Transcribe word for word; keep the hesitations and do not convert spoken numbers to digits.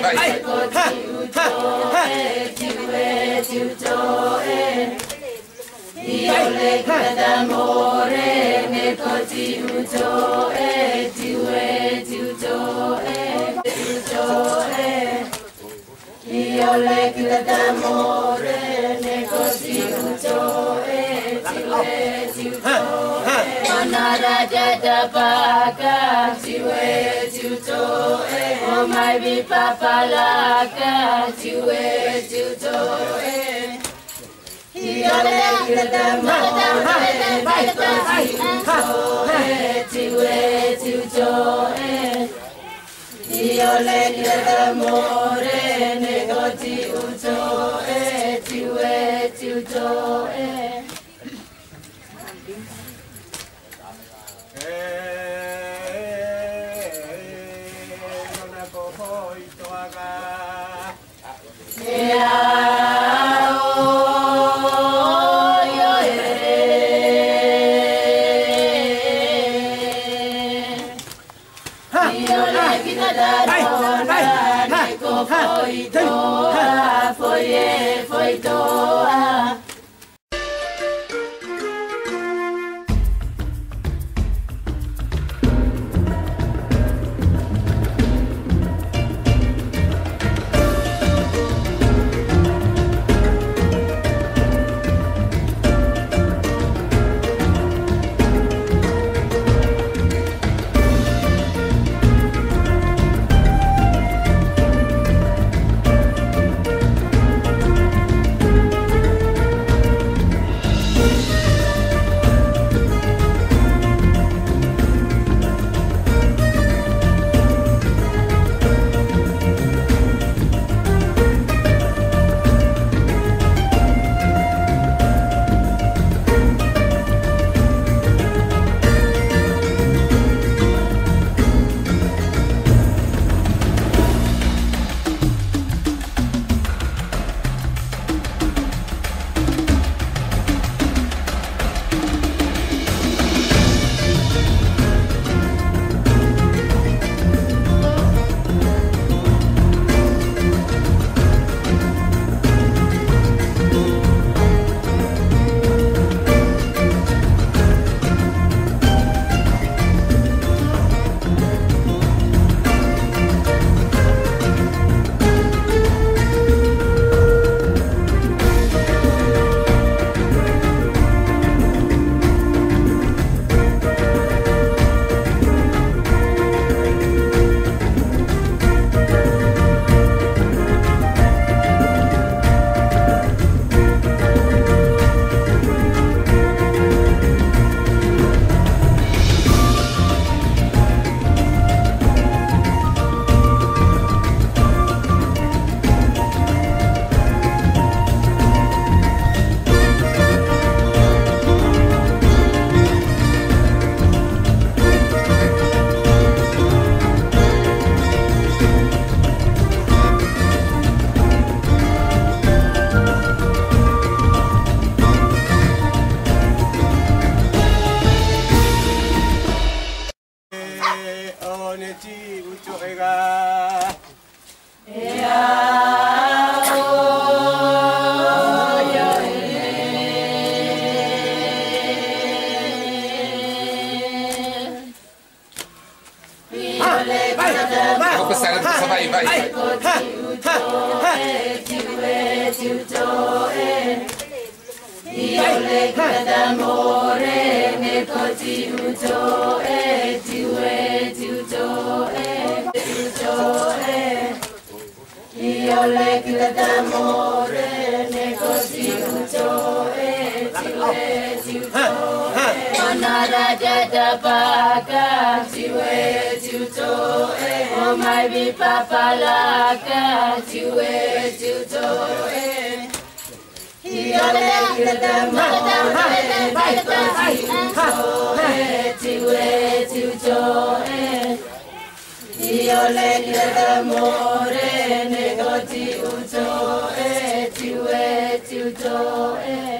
vai. Io le d'amore ne coti uto e tu e tu to e tu e io le d'amore ne coti uto e tu e tu to e onara da baka tu e tu to e o mai bi papalaka tu e tu to e io le d'amore vai vai tu e tu to e io le d'amore negoti uto e tu e tu to e non accoho il tuo aga foi doa, foi foi doa. Vai, vai. Io le d'amore ne coti uto e tu e tu to e tu to e io le d'amore ne coti uto e tu e tu to e onara da baka tu e tu to e o mai bi papalaka tu e tu to e io le d'amore vai vai tu e tu to e io le d'amore negoti uto e tu e tu to e